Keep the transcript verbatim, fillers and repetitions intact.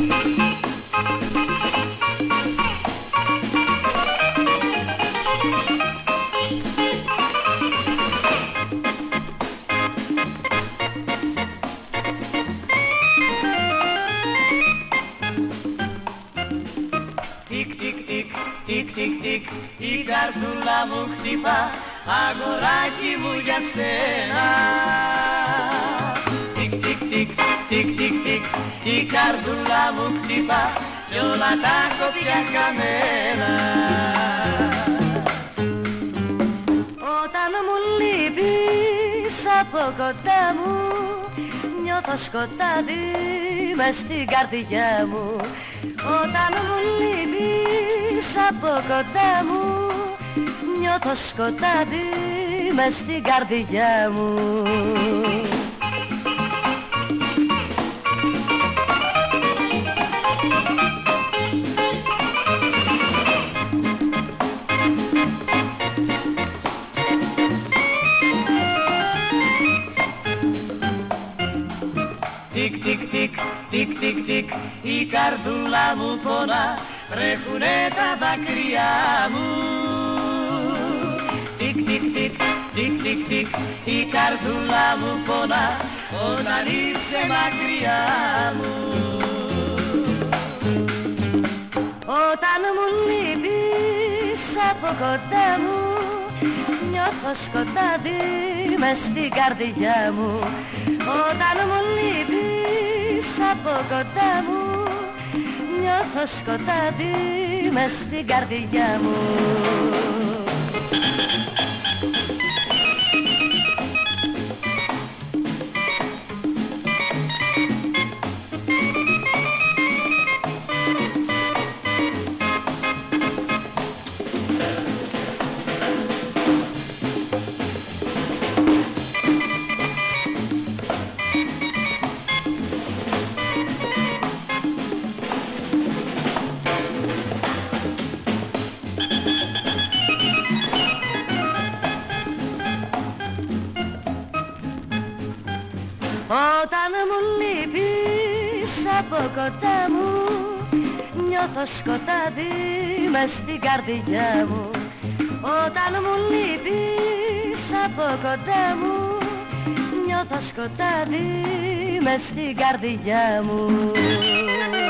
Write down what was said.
Τικ, τικ, τικ, τικ, τικ, τικ, η καρδούλα μου χτυπά, αγοράκι μου για σένα. Τικ, τικ, τικ, τικ, τικ, τικ, η καρδούλα μου χτυπά, κι όλα τα κοπιά καμένα. Όταν μου λείπεις από κοντά μου, νιώθω σκοτάδι μες στην καρδιά μου. Όταν μου λείπεις από κοντά μου, νιώθω σκοτάδι μες στην καρδιά μου. Τικ, τικ, τικ, τικ, τικ, τικ, η καρδούλα μου πονά, τρέχουνε τα δάκρυά μου. Τικ, τικ, τικ, τικ, τικ, τικ, η καρδούλα μου πονά, όταν είσαι μακριά μου. Όταν μου λείπεις από κοντά μου, νιώθω σκοτάδι μες στην καρδιά μου. Όταν μου λείπεις από κοντά μου, νιώθω σκοτάδι μες στην καρδιά μου. Όταν μου λείπεις από κοντά μου, νιώθω σκοτάδι μες στην καρδιά μου. Όταν μου λείπεις από κοντά μου, νιώθω σκοτάδι μες στην καρδιά μου.